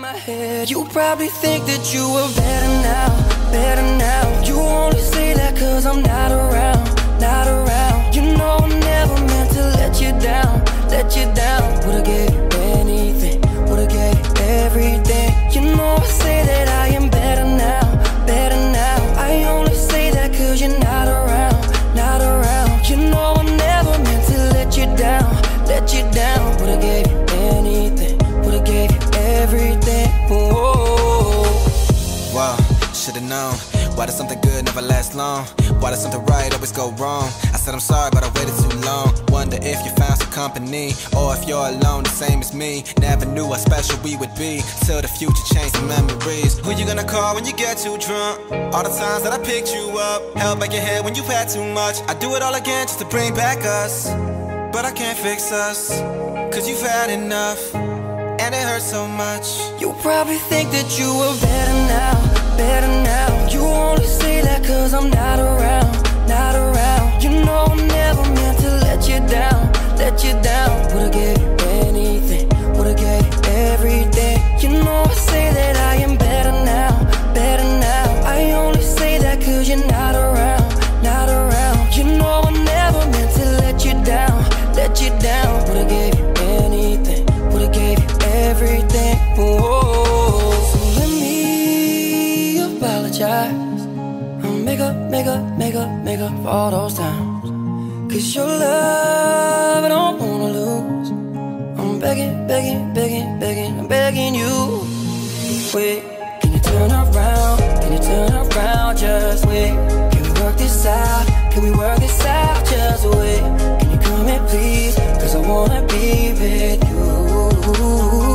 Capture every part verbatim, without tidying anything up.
my head. You probably think that you were better now, better now. You only say that cause I'm not around, not around. You know I never meant to let you down, let you down. Would've gave anything, would've gave everything. You know I say that I am better now, better now. I only say that cause you're not around, not around. You know I never meant to let you down, let you down. Would've gave anything, would've gave everything. Whoa. Wow, should've known. Why does something good never last long? Why does something right always go wrong? I said I'm sorry, but I waited too long. Wonder if you found some company, or if you're alone, the same as me. Never knew how special we would be, till the future changed the memories. Who you gonna call when you get too drunk? All the times that I picked you up, held back your head when you've had too much. I do it all again just to bring back us, but I can't fix us, cause you've had enough, and it hurts so much. You probably think that you were better now, better now. You only say that cause I'm not around, not around. You know I never meant to let you down, let you down. Would've gave anything, would've gave everything. You know I say that I am better now, better now. I only say that cause you're not around, not around. You know I never meant to let you down, let you down. Would've gave anything, would've gave everything. Whoa. So let me apologize. Make up, make up, make up, make up for all those times. Cause your love I don't wanna lose. I'm begging, begging, begging, begging, I'm begging you. Wait, can you turn around? Can you turn around? Just wait. Can we work this out? Can we work this out? Just wait. Can you come in please? Cause I wanna be with you.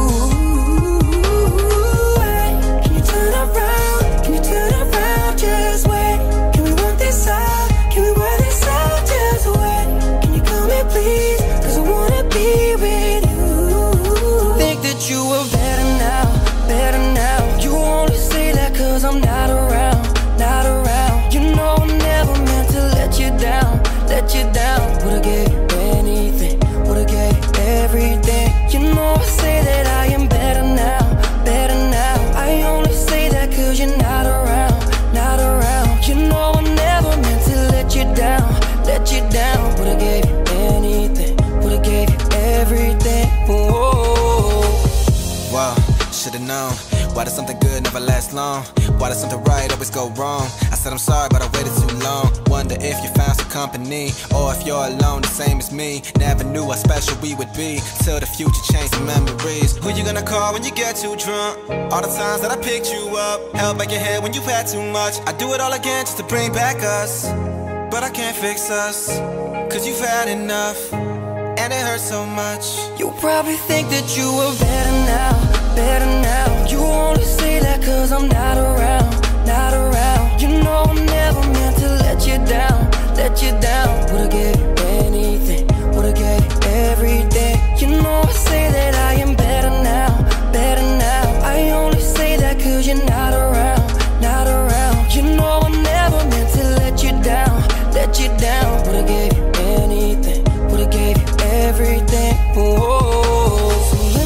Let you down, would've gave anything, would've gave everything. You know I say that I am better now, better now. I only say that cause you're not around, not around. You know I never meant to let you down, let you down. Would've gave anything, would've gave everything. Whoa. Wow, should've known. Why does something good never last long? Why does something right always go wrong? I said I'm sorry, but I waited too long. Wonder if you found some company, or if you're alone, the same as me. Never knew how special we would be, till the future changed the memories. Who you gonna call when you get too drunk? All the times that I picked you up, held back your head when you've had too much. I do it all again just to bring back us, but I can't fix us, cause you've had enough, and it hurts so much. You probably think that you were better now, better now. You only say that cause I'm not around, not around. You know I never meant to let you down, let you down. Would've gave anything, would've gave everything. You know I say that I am better now, better now. I only say that cause you're not around, not around. You know I never meant to let you down, let you down. Would've gave anything, would've gave everything. Whoa. So let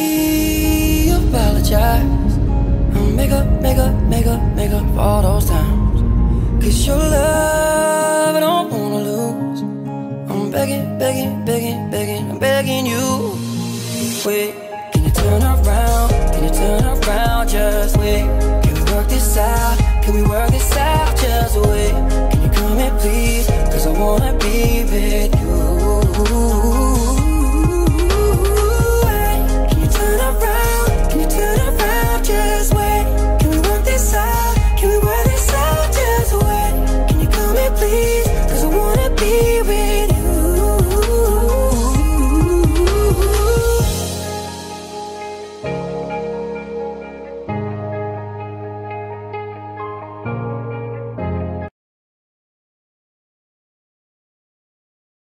me apologize. Make up, make up, make up, make up for all those times. Cause your love I don't wanna lose. I'm begging, begging, begging, begging, I'm begging you. Wait, can you turn around? Can you turn around? Just wait. Can we work this out? Can we work